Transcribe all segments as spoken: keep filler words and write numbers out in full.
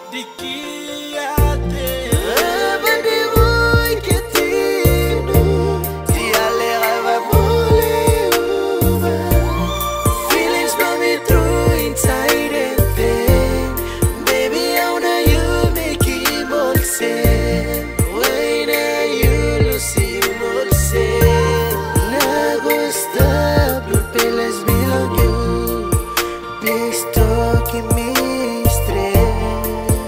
Zhukiha Dii. Plis Tokim Stret.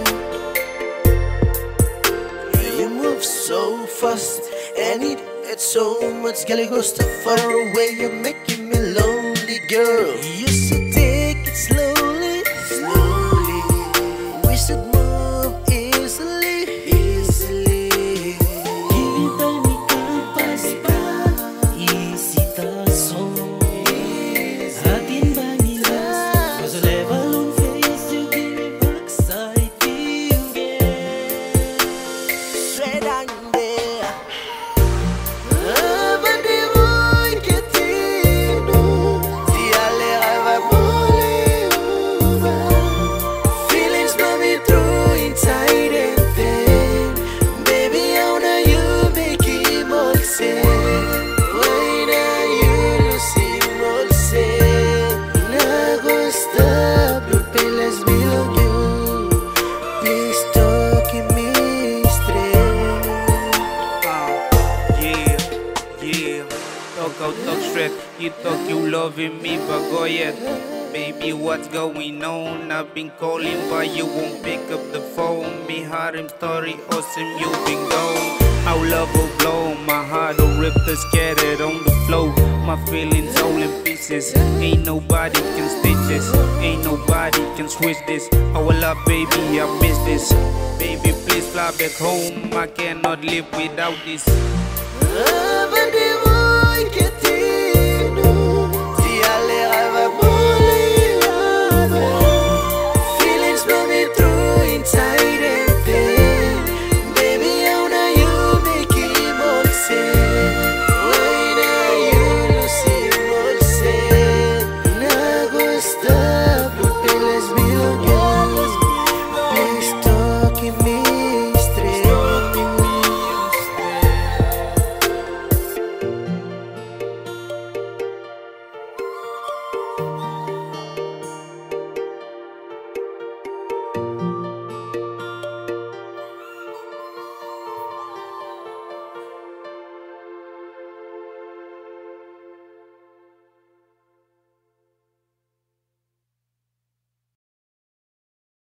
You move so fast and it hurts so much. Girl, you go so far away, you're making me lonely, girl. You should take it slowly, slowly. We should move easily, easily. Hinintay ka pa easy the song. Atin bang ilas? Was a level on face, you give me back side you get. Stret on there. Go talk straight, you talk you loving me, but go yet. Baby, what's going on? I've been calling, but you won't pick up the phone. Me harem story, awesome, you've been gone. Our love will blow, my heart will rip the scattered on the floor. My feelings all in pieces. Ain't nobody can stitch this, ain't nobody can switch this. Our love, baby, I miss this. Baby, please fly back home. I cannot live without this.